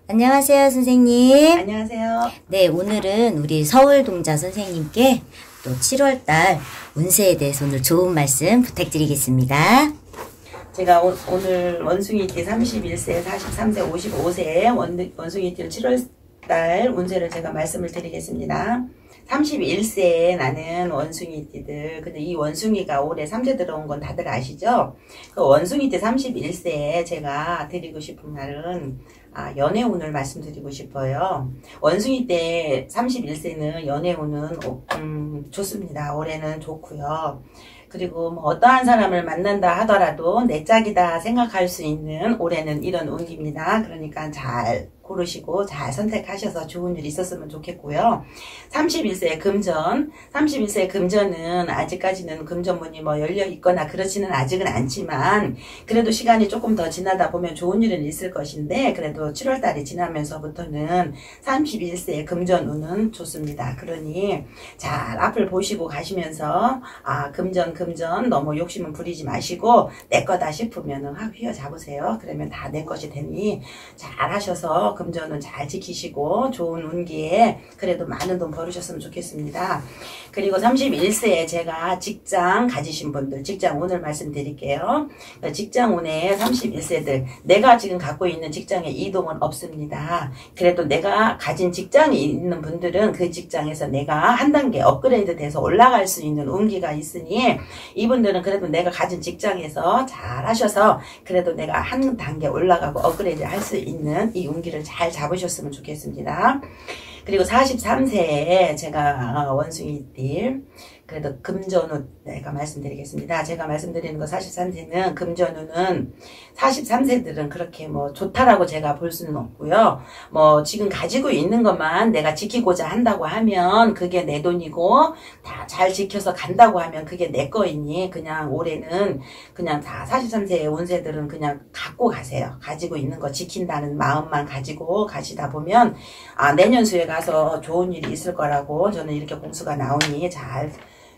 안녕하세요, 선생님. 안녕하세요. 네, 오늘은 우리 서울동자 선생님께 또 7월달 운세에 대해서 오늘 좋은 말씀 부탁드리겠습니다. 제가 오늘 원숭이띠 31세, 43세, 55세 원숭이띠를 7월달 운세를 제가 말씀을 드리겠습니다. 31세에 나는 원숭이띠들, 근데 이 원숭이가 올해 3세 들어온 건 다들 아시죠? 그 원숭이띠 31세에 제가 드리고 싶은 말은 연애운을 말씀드리고 싶어요. 원숭이 때 31세는 연애운은 좋습니다. 올해는 좋고요. 그리고 뭐 어떠한 사람을 만난다 하더라도 내 짝이다 생각할 수 있는 올해는 이런 운기입니다. 그러니까 잘 고르시고 잘 선택하셔서 좋은 일이 있었으면 좋겠고요. 31세 금전, 31세 금전은 아직까지는 금전문이 뭐 열려 있거나 그렇지는 아직은 않지만 그래도 시간이 조금 더 지나다 보면 좋은 일은 있을 것인데 그래도 7월달이 지나면서부터는 31세 금전운은 좋습니다. 그러니 잘 앞을 보시고 가시면서 금전 너무 욕심은 부리지 마시고 내 거다 싶으면 확 휘어잡으세요. 그러면 다 내 것이 되니 잘 하셔서 금전은 잘 지키시고 좋은 운기에 그래도 많은 돈 벌으셨으면 좋겠습니다. 그리고 31세에 제가 직장 가지신 분들 직장 운을 말씀드릴게요. 직장 운에 31세들 내가 지금 갖고 있는 직장에 이동은 없습니다. 그래도 내가 가진 직장이 있는 분들은 그 직장에서 내가 한 단계 업그레이드 돼서 올라갈 수 있는 운기가 있으니 이분들은 그래도 내가 가진 직장에서 잘 하셔서 그래도 내가 한 단계 올라가고 업그레이드 할 수 있는 이 운기를 잘 잡으셨으면 좋겠습니다. 그리고 43세에 제가 원숭이띠 그래도 금전운 내가 말씀드리겠습니다. 제가 말씀드리는 거 43세는 금전운은 43세들은 그렇게 뭐 좋다라고 제가 볼 수는 없고요. 뭐 지금 가지고 있는 것만 내가 지키고자 한다고 하면 그게 내 돈이고 다 잘 지켜서 간다고 하면 그게 내 거이니 그냥 올해는 그냥 다 43세의 운세들은 그냥 갖고 가세요. 가지고 있는 거 지킨다는 마음만 가지고 가시다 보면 내년 수에 가서 좋은 일이 있을 거라고 저는 이렇게 공수가 나오니 잘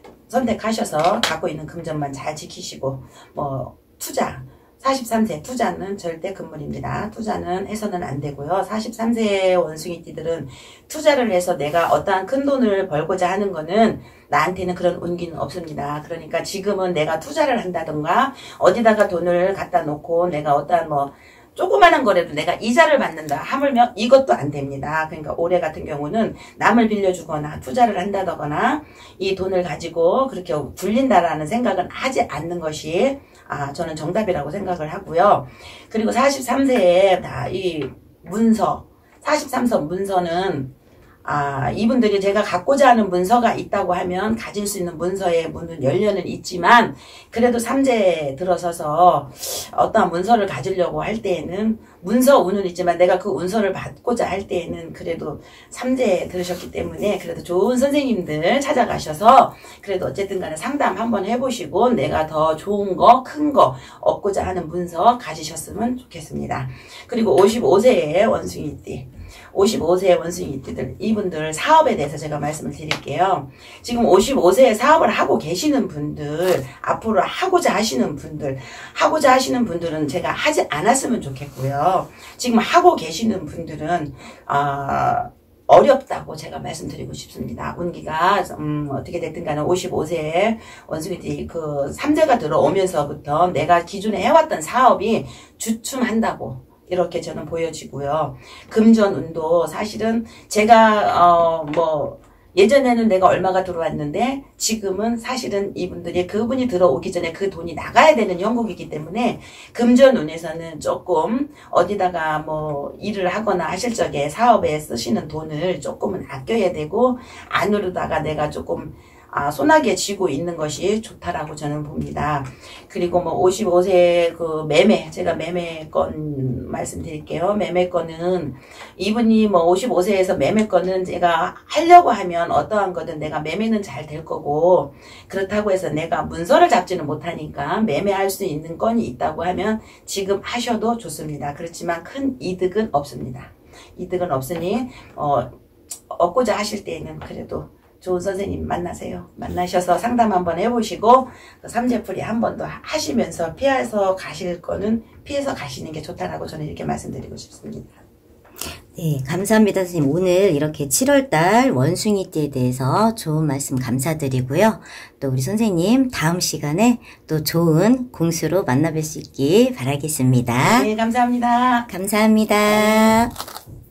선택하셔서 갖고 있는 금전만 잘 지키시고 뭐 투자 43세 투자는 절대 금물입니다. 투자는 해서는 안 되고요. 43세 원숭이띠들은 투자를 해서 내가 어떠한 큰 돈을 벌고자 하는 거는 나한테는 그런 운기는 없습니다. 그러니까 지금은 내가 투자를 한다던가 어디다가 돈을 갖다 놓고 내가 어떠한 뭐 조그마한 거라도 내가 이자를 받는다 하물며 이것도 안 됩니다. 그러니까 올해 같은 경우는 남을 빌려주거나 투자를 한다거나 이 돈을 가지고 그렇게 굴린다라는 생각은 하지 않는 것이 저는 정답이라고 생각을 하고요. 그리고 43세에 이 문서 43서 문서는 이분들이 제가 갖고자 하는 문서가 있다고 하면 가질 수 있는 문서의 문은 열려는 있지만 그래도 3재 들어서서 어떠한 문서를 가지려고 할 때에는 문서 운은 있지만 내가 그 문서를 받고자 할 때에는 그래도 3재 들으셨기 때문에 그래도 좋은 선생님들 찾아가셔서 그래도 어쨌든 간에 상담 한번 해보시고 내가 더 좋은 거, 큰 거 얻고자 하는 문서 가지셨으면 좋겠습니다. 그리고 55세의 원숭이띠 55세의 원숭이띠들 이분들 사업에 대해서 제가 말씀을 드릴게요. 지금 55세에 사업을 하고 계시는 분들 앞으로 하고자 하시는 분들은 제가 하지 않았으면 좋겠고요. 지금 하고 계시는 분들은 어렵다고 제가 말씀드리고 싶습니다. 운기가 어떻게 됐든 간에 55세에 원숭이띠 그 3재가 들어오면서부터 내가 기존에 해왔던 사업이 주춤한다고 이렇게 저는 보여지고요. 금전운도 사실은 제가 예전에는 내가 얼마가 들어왔는데 지금은 사실은 이분들이 그분이 들어오기 전에 그 돈이 나가야 되는 형국이기 때문에 금전운에서는 조금 어디다가 뭐 일을 하거나 하실 적에 사업에 쓰시는 돈을 조금은 아껴야 되고 안으로다가 내가 조금 소나기에 쥐고 있는 것이 좋다라고 저는 봅니다. 그리고 뭐 55세 그 매매 제가 매매건 말씀드릴게요. 매매건은 이분이 뭐 55세에서 매매건은 제가 하려고 하면 어떠한 거든 내가 매매는 잘 될 거고 그렇다고 해서 내가 문서를 잡지는 못하니까 매매할 수 있는 건이 있다고 하면 지금 하셔도 좋습니다. 그렇지만 큰 이득은 없습니다. 이득은 없으니 얻고자 하실 때에는 그래도 좋은 선생님 만나세요. 만나셔서 상담 한번 해보시고 삼재풀이 한 번 더 하시면서 피해서 가실 거는 피해서 가시는 게 좋다라고 저는 이렇게 말씀드리고 싶습니다. 네, 감사합니다, 선생님. 오늘 이렇게 7월달 원숭이띠에 대해서 좋은 말씀 감사드리고요. 또 우리 선생님 다음 시간에 또 좋은 공수로 만나뵐 수 있길 바라겠습니다. 네, 감사합니다. 감사합니다.